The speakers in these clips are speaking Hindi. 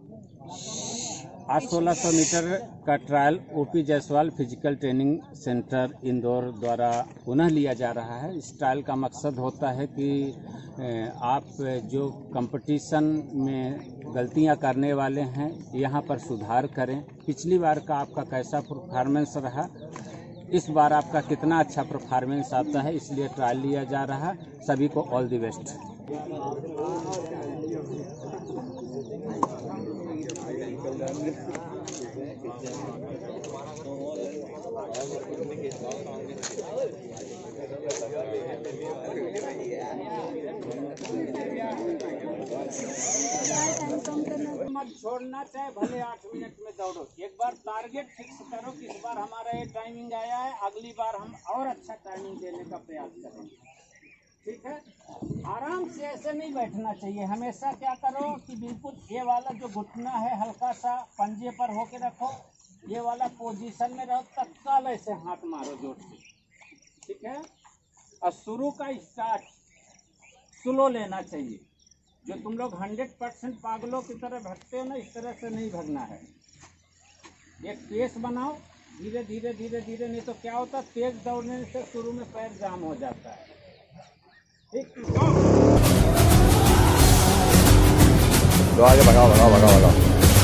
आज 1600 मीटर का trial OP Jaiswal physical training centre Indore द्वारा पुनः लिया जा रहा है। इस ट्रायल का मकसद होता है कि आप जो कंपटीशन में गलतियां करने वाले हैं यहाँ पर सुधार करें। पिछली बार का आपका कैसा परफॉर्मेंस रहा, इस बार आपका कितना अच्छा परफॉर्मेंस आता है, इसलिए ट्रायल लिया जा रहा है। सभी को ऑल द बेस्ट। मत छोड़ना, चाहे भले 8 मिनट में दौड़ो। एक बार टारगेट फिक्स करो कि इस बार हमारा ये टाइमिंग आया है, अगली बार हम और अच्छा टाइमिंग देने का प्रयास करेंगे। ठीक है, आराम से ऐसे नहीं बैठना चाहिए। हमेशा क्या करो कि बिल्कुल ये वाला जो घुटना है हल्का सा पंजे पर होके रखो, ये वाला पोजीशन में रहो, तत्काल ऐसे हाथ मारो जोर से। ठीक है, और शुरू का स्टार्ट स्लो लेना चाहिए। जो तुम लोग 100% पागलों की तरह भगते हो ना, इस तरह से नहीं भगना है। एक पेस बनाओ, धीरे धीरे धीरे धीरे, नहीं तो क्या होता है तेज दौड़ने से शुरू में पैर जाम हो जाता है। ठीक, तो आगे भगाओ भगाओ भगाओ भगाओ।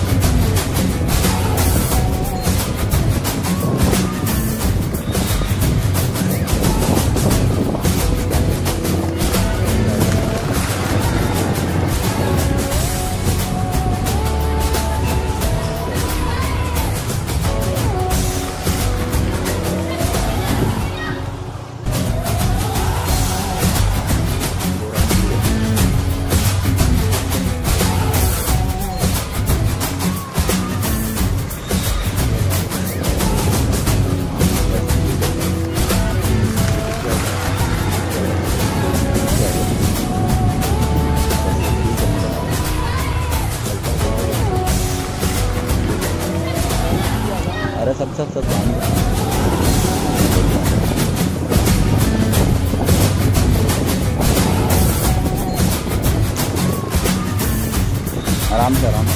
अरे सब ध्यान दो। आराम से आराम।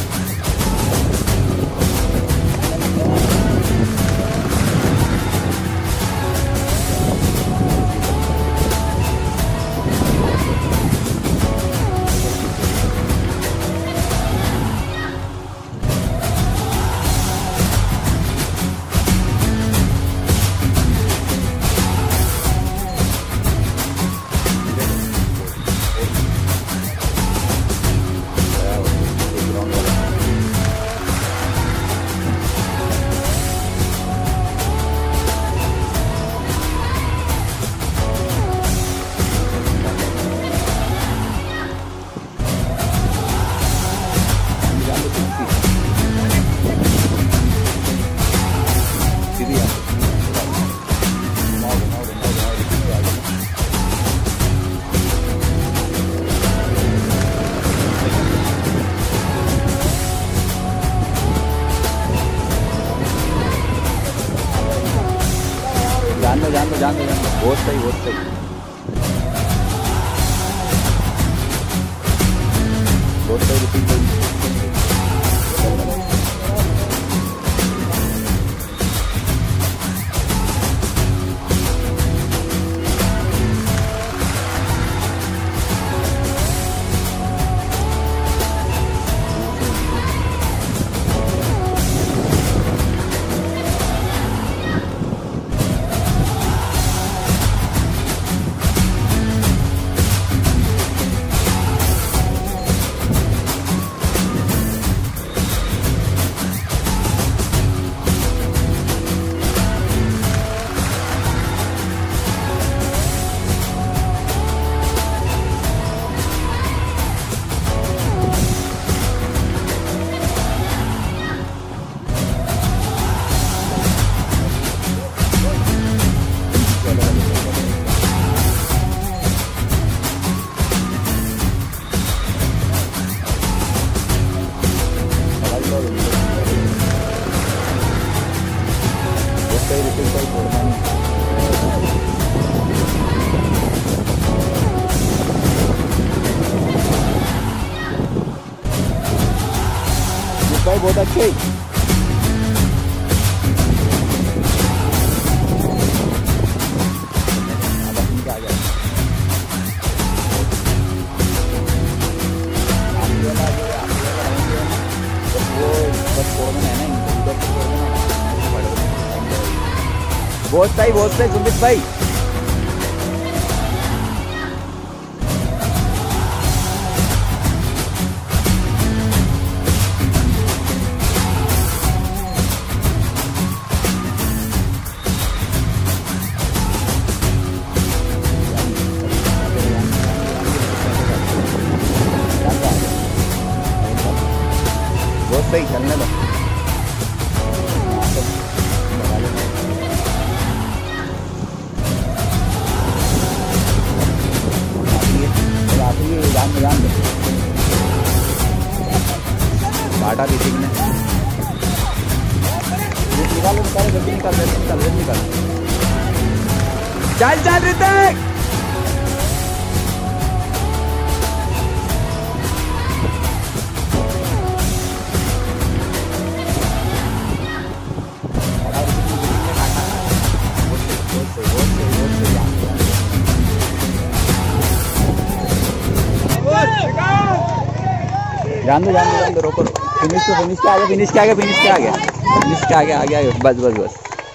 जान दो बहुत सही बहुत सही बहुत सही रिपीट करिए। भाई बहुत अच्छे। बहुत सही सुमित भाई। बहुत सही, चलने दो। बाटा ऋतिक ने निकालो जल्दी निकाल चल ऋतिक। जान दो रोको। फिनिश के आगे बस।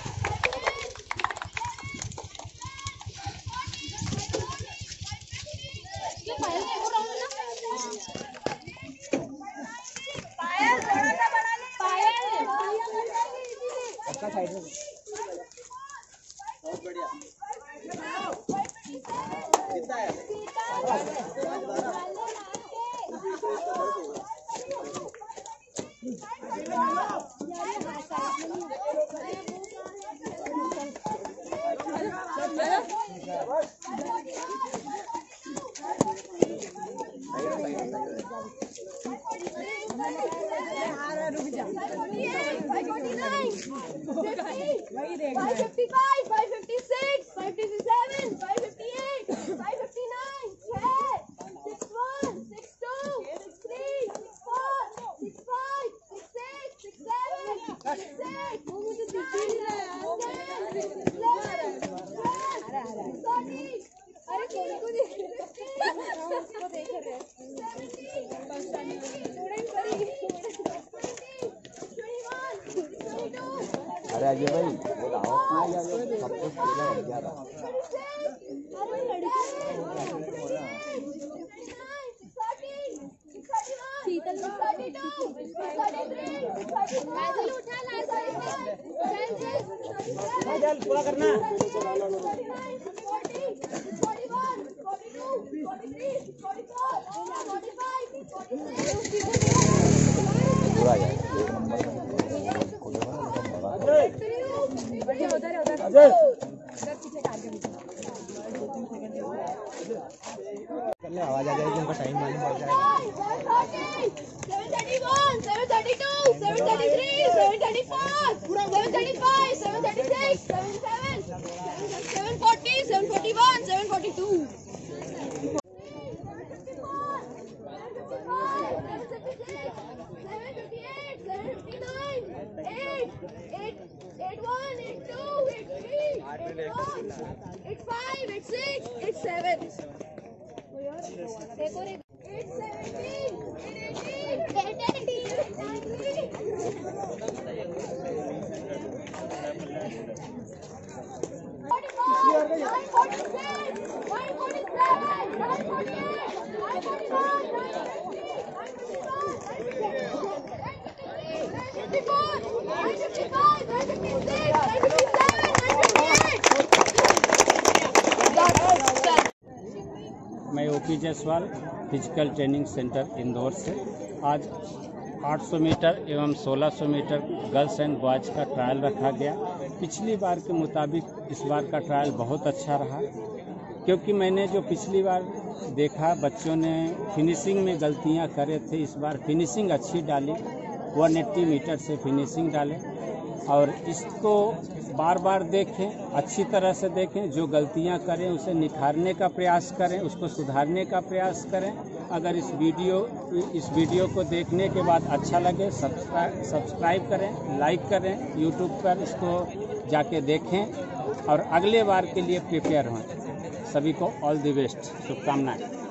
अरे अजय भाई सब कुछ हो गया था। पूरा करना। पूरा यार आवाज आ जाएगी, उनका टाइम मालूम पड़ जाएगा। 731, 732, 733, 734, 735, 736, 77, 740, 741, 742. मैं OP Jaiswal physical training centre Indore से आज 800 मीटर एवं 1600 मीटर गर्ल्स एंड बॉयज़ का ट्रायल रखा गया। पिछली बार के मुताबिक इस बार का ट्रायल बहुत अच्छा रहा, क्योंकि मैंने जो पिछली बार देखा बच्चों ने फिनिशिंग में गलतियां करे थे, इस बार फिनिशिंग अच्छी डाली, 180 मीटर से फिनिशिंग डाले और इसको बार बार देखें, अच्छी तरह से देखें, जो गलतियां करें उसे निखारने का प्रयास करें, उसको सुधारने का प्रयास करें। अगर इस वीडियो को देखने के बाद अच्छा लगे सब्सक्राइब करें, लाइक करें, यूट्यूब पर इसको जाके देखें और अगले बार के लिए प्रिपेयर हों। सभी को ऑल द बेस्ट, शुभकामनाएं।